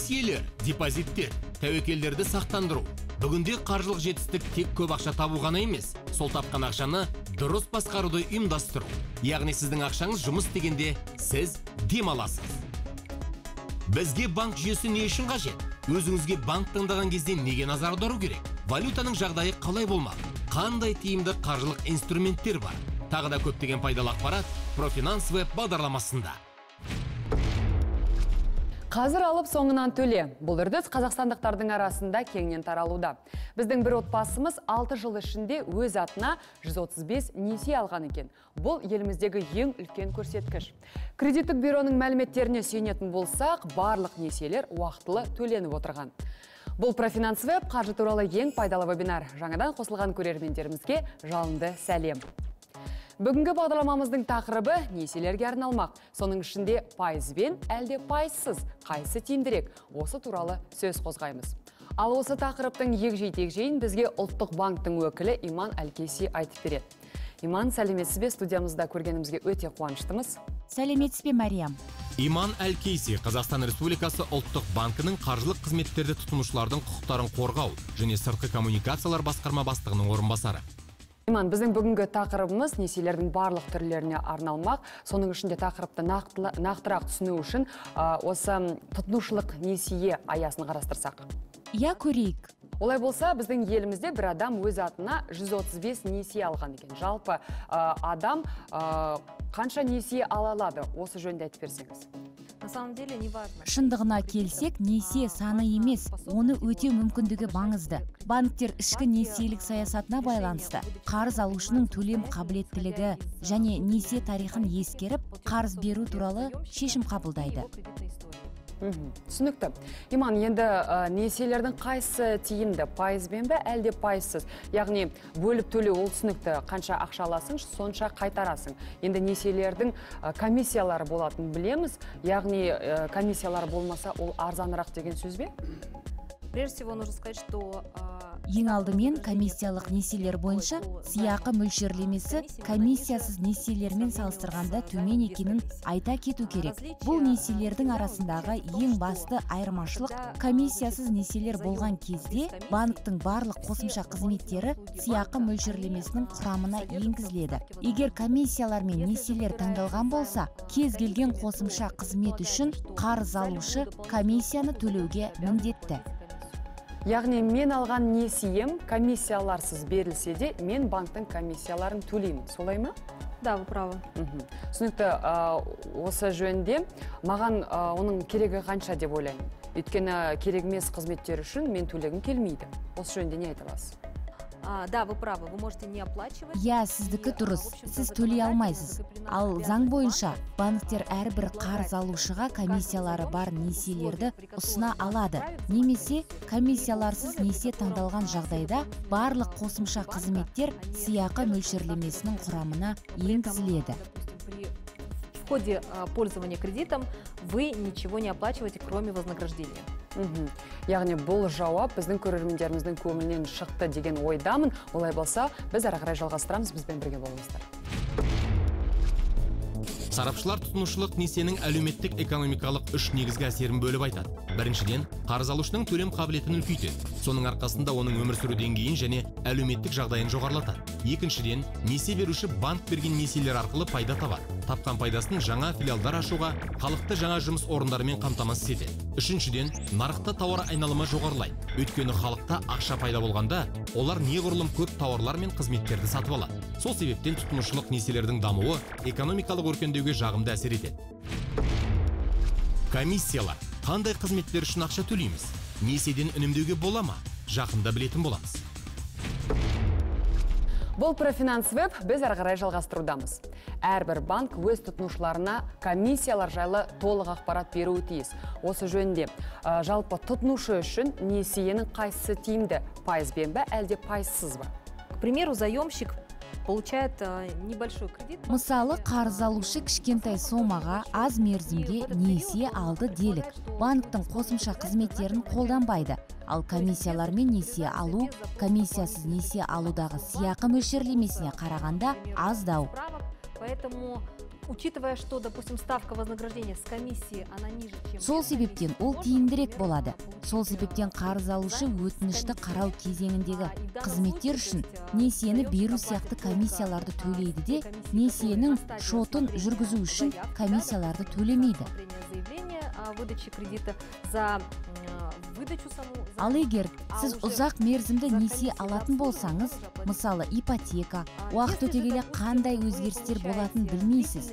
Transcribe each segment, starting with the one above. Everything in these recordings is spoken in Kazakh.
несиелер, депозиттер, тәуекелдерді сақтандыру. Бүгінде қаржылық жетістік тек көп ақша табу ғана емес, сол тапқан ақшаны дұрыс басқаруды ұйымдастыру. Яғни сіздің ақшаңыз жұмыс дегенде сіз демаласыз. Бізге банк жүйесі не үшін қажет? Өзіңізге банк таңдаған кезде неге назар аудару керек? Валютаның жағдайы қалай болмақ? Қандай тиімді қаржылық инструменттер бар? Тағы да көптеген пайдалы ақпарат Профинанс веб бағдарламасында. Қазір алып соңынан төле. Бұл үрдіс қазақстандықтардың арасында кеңінен таралуда. Біздің бір отбасымыз 6 жыл ішінде өз атына 135 несие алған екен. Бұл еліміздегі ең үлкен көрсеткіш. Кредиттік бюроның мәліметтеріне сүйенетін болсақ, барлық несиелер уақытылы төленіп отырған. Бұл Профинанс веб қаржы туралы ең пайдалы вебинар. Жаңадан қосылған көрермендерімізге жалынды сәлем. Бүгінгі бағдарламамыздың тақырыбы несиелерге арналмақ. Соның ішінде пайызбен әлде пайызсыз қайсы тиімдірек, осы туралы сөз қозғаймыз. Ал осы тақырыптың егжей-тегжейін бізге Ұлттық банктың өкілі Иман Әлкейси айтып береді. Иман, сәлеметсіз бе? Студиямызда көргенімізге өте қуаныштымыз. Сәлеметсіз бе, Мариям? Иман Әлкейси Қазақстан Республикасы Ұлттық банкінің қаржылық қызметтерді тұтынушылардың құқықтарын қорғау және сыртқы коммуникациялар басқарма бастығының орынбасары. Иман, біздің бүгінгі тақырыбымыз несиелердің барлық түрлеріне арналмақ. Соның ішінде тақырыпты нақтырақ түсіну үшін осы тұтынушылық несие аясын қарастырсақ. Я көрейік. Олай болса, біздің елімізде бір адам өз атына 135 несие алған екен. Жалпы адам қанша несие ала алады? Осы жөнінде айтып берсеңіз. На самом деле не важно. Шындығына келсек, несие саны емес, оны өтеу мүмкіндігі маңызды. Банктер ішкі несиелік саясатына байланысты қарыз алушының төлем қабілеттілігі және несие тарихын ескеріп, қарыз беру туралы шешім қабылдайды. Түсінікті. Иман, енді несиелердің қайсы тиімді, пайызбен бе әлде пайызсыз? Яғни бөліп төлеу ол түсінікті, қанша ақша аласың, сонша қайтарасың. Енді несиелердің комиссиялары болатынын білеміз, яғни комиссиялары болмаса ол арзанырақ деген сөз бе? Прежде всего нужно сказать, что ең алдымен комиссиялық несиелер бойынша сыйақы мөлшерлемесі комиссиясыз несиелермен салыстырғанда төмен екенін айта кету керек. Бұл несиелердің арасындағы ең басты айырмашылық комиссиясыз несиелер болған кезде банктың барлық қосымша қызметтері сыйақы мөлшерлемесінің құрамына енгізіледі. Егер комиссиялар мен несиелер таңдалған болса, кез келген қосымша қызмет үшін қарыз алушы комиссияны төлеуге міндетті. Яғни мен алған несием комиссияларсыз берілсе де, мен банктың комиссияларын төлеймін. Солай ма? Да, вы правы. Түсінікті, осы жөнде маған оның керегі қанша деп ойлаймын. Өйткені керек емес қызметтер үшін мен төлегім келмейді. Осы жөнде не айта аласыз? Да, вы правы, вы можете не оплачивать. Я, сіздікі дұрыс, сіз төлей алмайсыз. Ал заң бойынша банктер әрбір қарыз алушыға комиссиялары бар несиелерді ұсына алады. Немесе комиссияларсыз несие таңдалған жағдайда барлық қосымша қызметтер сыйақы мөлшерлемесінің құрамына енгізіледі. В ходе пользования кредитом вы ничего не оплачиваете, кроме вознаграждения. Яғни бұл жауап біздің көрермендеріміздің көңілінен шықты деген ойдамын. Олай болса, біз ары қарай жалғастырамыз, бізбен бірге болыңыздар. Сарапшылар тұтынушылық несиенің әлеуметтік экономикалық үш негізгі әсерін бөліп айтады. Біріншіден, қарыз алушының төлем қабілетін үлкейтеді. Соның арқасында оның өмір сүру деңгейін және әлеуметтік жағдайын жоғарылатады. Екіншіден, несие беруші банк берген несиелер арқылы пайда табады. Тапқан пайдасын жаңа филиалдар ашуға, халықты жаңа жұмыс орындарымен қамтамасыз етеді. Үшіншіден, нарықта тауар айналымы жоғарылайды. Өйткені халықта ақша пайда болғанда, олар неғұрлым көп тауарлар мен қызметтерді сатып алады. Сол себептен тұтынушылық несиелердің дамуы экономикалық өркендеуге жағымды әсер етеді. Комиссиялар. Қандай қызметтер үшін ақша төлейміз? Несиеден үнемдеуге бола ма? Жақында білетін боламыз. Бұл Профинанс веб, біз ары қарай жалғастырудамыз. Әрбір банк өз тұтынушыларына комиссиялар жайлы толық ақпарат беруі тиіс. Осы жөнінде жалпы тұтынушы үшін несиенің қайсысы тиімді, пайызбен бе әлде пайызсыз ба? К примеру, заемщик получает небольшой кредит. Мысалы, қарыз алушы кішкентай сомаға аз мерзімге несие алды делік. Банктың қосымша қызметтерін қолданбайды. Ал комиссиялармен несие алу, комиссиясыз несие алудағы сыйақы мөлшерлемесіне қарағанда аздау. Поэтому Учитывая, что, допустим, ставка вознаграждения с комиссии, она ниже, чем... Сол себептен ол тиімдірек болады. Сол себептен қарыз алушы өтінішті қарау кезеңіндегі қызметтер үшін несиені беру сияқты комиссияларды төлейді де, несиенің шотын жүргізу үшін комиссияларды төлемейді. Ал егер сіз ұзақ мерзімді несие алатын болсаңыз, мысалы ипотека, уақыт өте келе қандай өзгерістер болатын білмейсіз.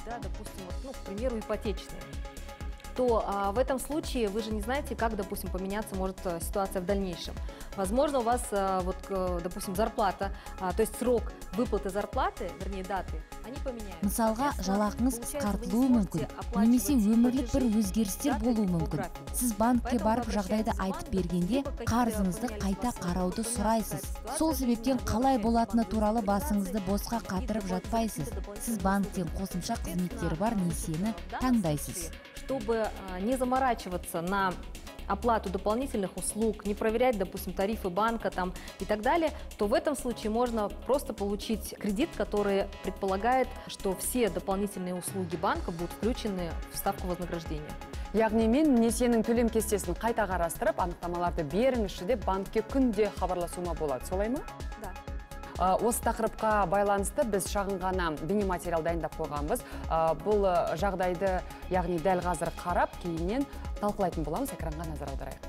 К примеру, ипотечные, то в этом случае вы же не знаете, как, допустим, поменяться может ситуация в дальнейшем. Возможно, у вас, допустим, зарплата, то есть срок выплаты зарплаты, вернее, даты, они поменяются. Мысалға, жалақыңыз қысқартылуы мүмкін, немесе өмірлік бір өзгерістер болуы мүмкін. Сіз банкке барып жағдайды айтып бергенде, қарызыңызды қайта қарауды сұрайсыз. Сол себептен қалай болатыны туралы басыңызды босқа қатырып жатпайсыз. Сіз банктен қосымша қызметтері бар несиені таңдайсыз. Чтобы не заморачиваться на оплату дополнительных услуг, не проверять, допустим, тарифы банка там и так далее, то в этом случае можно просто получить кредит, который предполагает, что все дополнительные услуги банка будут включены в ставку вознаграждения. Яғни мен несиенің төлем кестесін қайта қарастырып, анықтамаларды беріңізші деп банкке күнде хабарласуыма болады, солай ма? Да. Осы тақырыпқа байланысты біз шағын ғана бейнематериал дайындап қойғанбыз. Бұл жағдайды, яғни дәл қазір қарап, кейіннен талқылайтын боламыз. Экранға назар аударайық.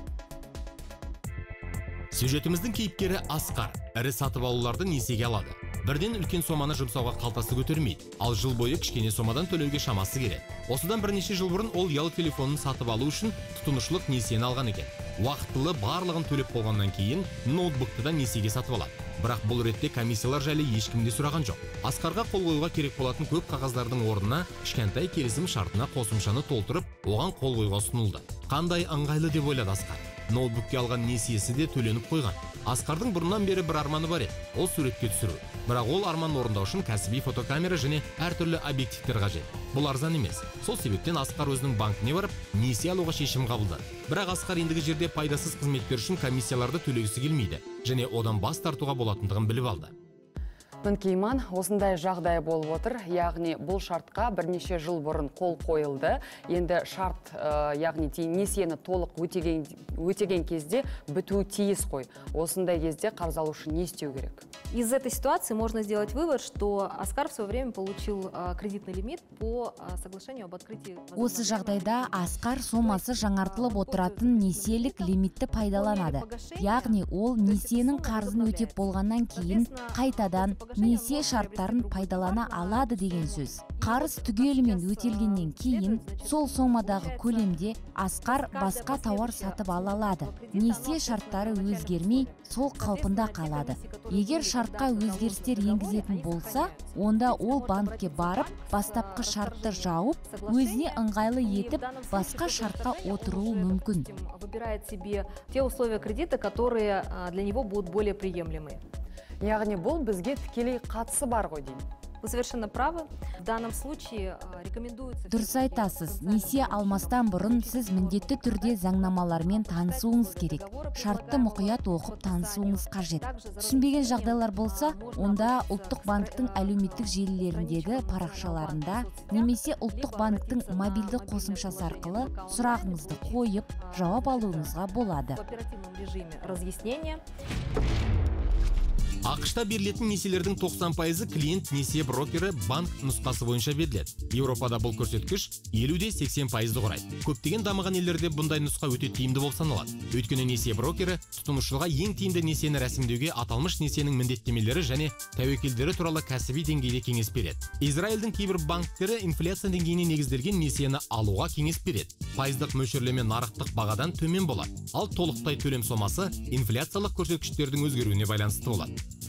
Сюжетіміздің кейіпкері Асқар ірі сатып алуларды несиеге алады. Бірден үлкен соманы жұмсауға қалтасы көтермейді, ал жыл бойы кішкене сомадан төлеуге шамасы келеді. Осыдан бірнеше жыл бұрын ол ұялы телефонын сатып алу үшін тұтынушылық несиені алған екен. Уақытылы барлығын төлеп болғаннан кейін ноутбукты да несиеге сатып алады. Бірақ бұл ретте комиссиялар жайлы ешкім де сұраған жоқ. Асқарға қол қоюға керек болатын көп қағаздардың орнына кішкентай келісім шартына қосымшаны толтырып, оған қол қоюға ұсынылды. Қандай ыңғайлы деп ойлады Асқар. Ноутбукке алған несиесі де төленіп қойған. Асқардың бұрыннан бері бір арманы бар еді, ол суретке түсіру. Бірақ ол арманын орындау үшін кәсіби фотокамера және әртүрлі объективтер қажет. Бұл арзан емес. Сол себептен Асқар өзінің банкіне барып, несие алуға шешім қабылдады. Бірақ Асқар ендігі жерде пайдасыз қызметтер үшін комиссияларды төлегісі келмейді және одан бас тартуға болатындығын біліп алды. Мінкейман, осындай жағдай болып отыр, яғни бұл шартқа бірнеше жыл бұрын қол қойылды. Енді шарт, яғни несиені толық өтеген кезде бітуі тиіс қой. Осындай кезде қарыз алушы не істеу керек? Из этой ситуации можно сделать вывод, что Аскар в свое время получил кредитный лимит по соглашению об открытии. Осы жағдайда Асқар сомасы жаңартылып отыратын несиелік лимитті пайдаланады. Яғни ол несиенің қарызын өтеп болғаннан кейін қайтадан несие шарттарын пайдалана алады деген сөз. Қарыз түгелімен өтелгеннен кейін сол сомадағы көлемде Асқар басқа тауар сатып ала алады. Несие шарттары өзгермей сол қалпында қалады. Егер шартқа өзгерістер енгізетін болса, онда ол банкке барып, бастапқы шартты жауып, өзіне ыңғайлы етіп, басқа шартқа отыруы мүмкін. Выбирает себе те условия кредита, которые для него будут более приемлемые. Яғни бұл бізге тікелей қатысы бар ғой деймін. Вы совершенно правы. В данном случае рекомендуется... Дұрыс айтасыз, несие алмастан бұрын сіз міндетті түрде заңнамалармен танысуыңыз керек. Шартты мұқият оқып танысуыңыз қажет. Түсінбеген жағдайлар болса, онда ұлттық банктың әлеуметтік желілеріндегі парақшаларында немесе ұлттық банктың мобильді қосымшасы арқылы сұрағыңызды қойып, жауап алуыңызға болады. В оперативном режиме разъяснение. ақш-та берілетін несиелердің 90% клиент несие брокері банк нұсқасы бойынша беріледі. Еуропада бұл көрсеткіш 50-80%-ды құрайды. Көптеген дамыған елдерде бұндай нұсқа өте тиімді болып саналады. Өйткені несие брокері тұтынушыға ең тиімді несиені рәсімдеуге аталмыш несиенің міндеттемелері және тәуекелдері туралы кәсіби деңгейде кеңес береді. Израильдің кейбір банктері инфляция деңгейіне негізделген несиені алуға кеңес береді. Пайыздық мөлшерлеме нарықтық бағадан төмен болады, ал толықтай төлем сомасы инфляциялық көрсеткіштердің өзгеруіне байланысты болады.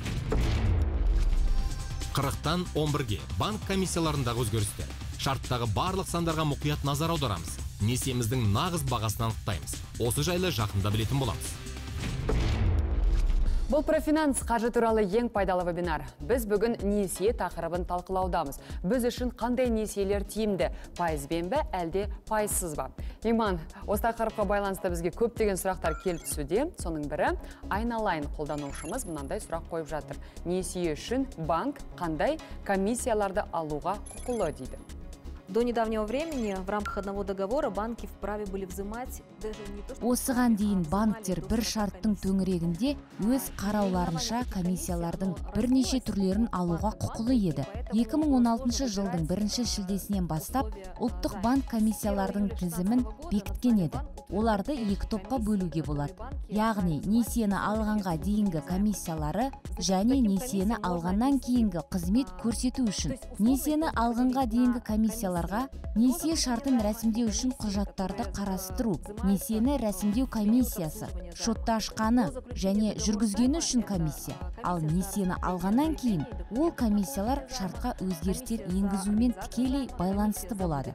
40-тан 11-ге банк комиссияларындағы өзгерістер. Шарттағы барлық сандарға мұқият назар аударамыз. Несиеміздің нағыз бағасын анықтаймыз. Осы жайлы жақында білетін боламыз. Бұл профинанс қаржы туралы ең пайдалы вебинар. Біз бүгін несие тақырыбын талқылаудамыз. Біз үшін қандай несиелер тиімді, пайызбен бе, әлде пайызсыз ба? Иман, осы тақырыпқа байланысты бізге көптеген сұрақтар келіп түсуде. Соның бірі айналайын қолданушымыз мынандай сұрақ қойып жатыр. Несие үшін банк қандай комиссияларды алуға құқылы дейді. До недавнего времени в рамках одного договора банки вправе были взимать даже не то, что... Осыған дейін банктер бір шарттың төңірегінде өз қарауларынша комиссиялардың бірнеше түрлерін алуға құқылы еді. 2016 жылдың 1 шілдесінен бастап ұлттық банк комиссиялардың тізімін бекіткен еді. Оларды екі топқа бөлуге болады. Яғни несиені алғанға дейінгі комиссиялары және несиені алғаннан кейінгі қызмет көрсету үшін. Несиені алғанға дейінгі комиссияларға несие шартын рәсімдеу үшін құжаттарды қарастыру, несиені рәсімдеу комиссиясы, шотты ашқаны және жүргізгені үшін комиссия. Ал несиені алғаннан кейін ол комиссиялар шартқа өзгерістер енгізумен тікелей байланысты болады.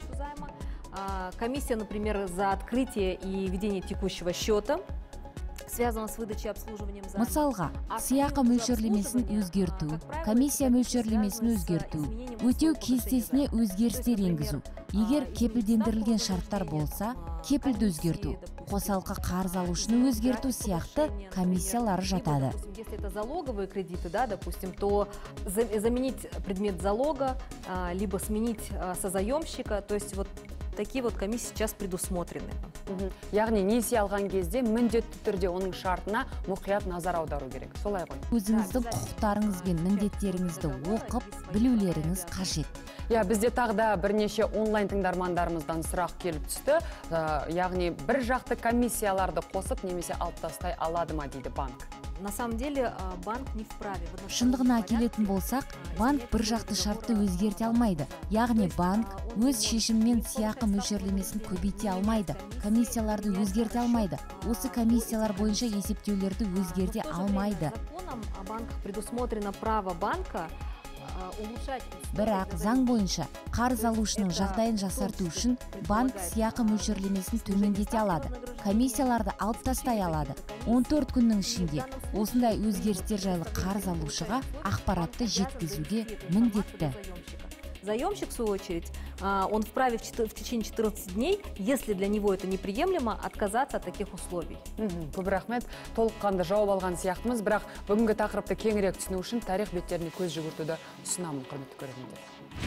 Комиссия, например, за открытие и ведение текущего счета, связано с выдачей и обслуживанием займа. Мысалға, сыйақы мөлшерлемесін өзгерту, комиссия мөлшерлемесін өзгерту, өтеу кестесіне өзгерістер енгізу. Егер кепілдендірілген шарттар болса, кепілді өзгерту, қосалқы қарыз алушыны өзгерту сияқты комиссиялары жатады. Если это залоговые кредиты, да, допустим, то заменить предмет залога, либо сменить созаемщика, то есть вот такие вот комиссии сейчас предусмотрены. Яғни несие алған кезде міндетті түрде оның шартына мұқият назар аудару керек. Солай ғой. Өзіңіздің құқықтарыңыз бен міндеттеріңізді оқып, білулеріңіз қажет. Бізде тағы да бірнеше онлайн тыңдармандарымыздан сұрақ келіп түсті. Яғни бір жақты комиссияларды қосып немесе алып тастай алады ма дейді банк. На самом деле банк не вправе. Шындығына келетін болсақ, банк бір жақты шартты өзгерте алмайды. Яғни банк өз шешіммен сыйақы мөлшерлемесін көбейте алмайды. Комиссияларды өзгерте алмайды. Осы комиссиялар бойынша есептеулерді өзгерте алмайды. Законом о банках предусмотрено право банка улучшать. Бірақ заң бойынша қарыз алушының жағдайын жақсарту үшін банк сыйақы мөлшерлемесін төмендете алады. Комиссияларды алып тастай алады. 14 күннің ішінде осындай өзгерістер жайлы қарыз алушыға ақпаратты жеткізуге міндетті. Заемщик, в свою очередь, он вправе в течение 14 дней, если для него это неприемлемо, отказаться от таких условий. Көп рахмет. Толыққанды жауап алған сияқтымыз, бірақ бүгінгі тақырыпты кеңірек түсіну үшін тарих беттеріне көз жүгіртуді ұсынамын, құрметті көрермендер.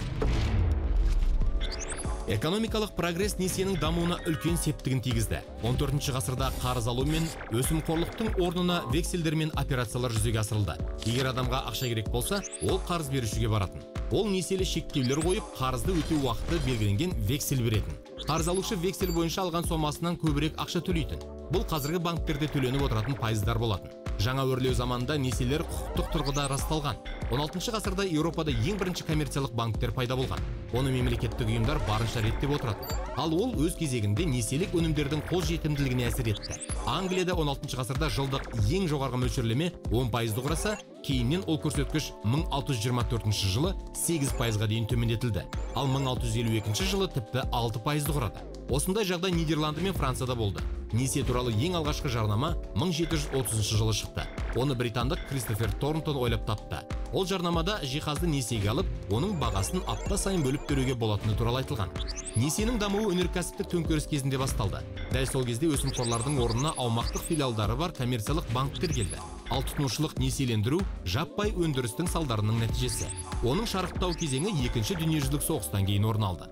Экономикалық прогресс несиенің дамуына үлкен септігін тигізді. 14 ғасырда қарыз алу мен өсімқорлықтың орнына вексельдер мен операциялар жүзеге асырылды. Егер адамға ақша керек болса, ол қарыз берушіге баратын. Ол несиелі шектеулер қойып, қарызды өтеу уақыты белгіленген вексель беретін. Қарыз алушы вексель бойынша алған сомасынан көбірек ақша төлейтін. Бұл қазіргі банктерде төленіп отыратын пайыздар болатын. Жаңа өрлеу заманында несиелер құқықтық тұрғыда расталған. 16 ғасырда Еуропада ең бірінші коммерциялық банктер пайда болған. Оны мемлекеттік ұйымдар барынша реттеп отырады. Ал ол өз кезегінде несиелік өнімдердің қолжетімділігіне әсер етті. Англияда 16 ғасырда жылдық ең жоғарғы мөлшерлеме 10% құраса, кейіннен ол көрсеткіш 1624 жылы 8%-ға дейін төмендетілді. Ал 1652 жылы тіпті 6% құрады. Осындай жағдай Нидерланды мен Францияда болды. Несие туралы ең алғашқы жарнама 1730 жылы шықты. Оны британдық Кристофер Торнтон ойлап тапты. Ол жарнамада жиһазды несиеге алып, оның бағасын апта сайын бөліп төлеуге болатыны туралы айтылған. Несиенің дамуы өнеркәсіптік төңкеріс кезінде басталды. Дәл сол кезде өсімқорлардың орнына аумақтық филиалдары бар коммерциялық банктер келді. Ал тұтынушылық несиелендіру жаппай өндірістің салдарының нәтижесі. Оның шарықтау кезеңі 2-ші дүниежүзілік соғыстан кейін орын алды.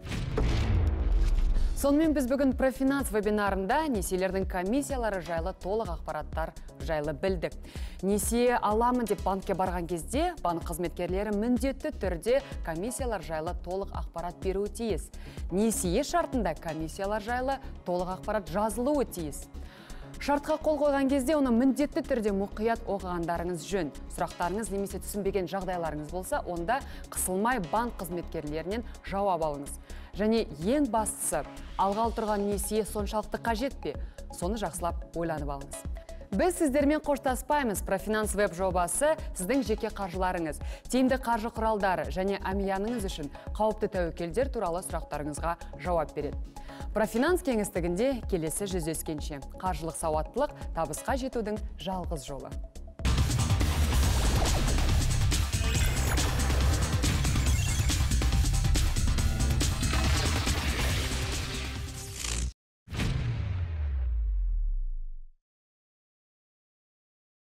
Сонымен біз бүгін профинанс вебинарында несиелердің комиссиялары жайлы толық ақпараттар жайлы білдік. Несие аламын деп банкке барған кезде банк қызметкерлері міндетті түрде комиссиялар жайлы толық ақпарат беруі тиіс. Несие шартында комиссиялар жайлы толық ақпарат жазылуы тиіс. Шартқа қол қойған кезде оны міндетті түрде мұқият оқығандарыңыз жөн. Сұрақтарыңыз немесе түсінбеген жағдайларыңыз болса, онда қысылмай банк қызметкерлерінен жауап алыңыз. Және ең бастысы, алғалы тұрған несие соншалықты қажет пе? Соны жақсылап ойланып алыңыз. Біз сіздермен қоштаспаймыз. Профинанс веб жобасы сіздің жеке қаржыларыңыз, тиімді қаржы құралдары және әмияныңыз үшін қауіпті тәуекелдер туралы сұрақтарыңызға жауап береді. Профинанс кеңістігінде келесі жүздескенше. Қаржылық сауаттылық табысқа жетудің жалғыз жолы.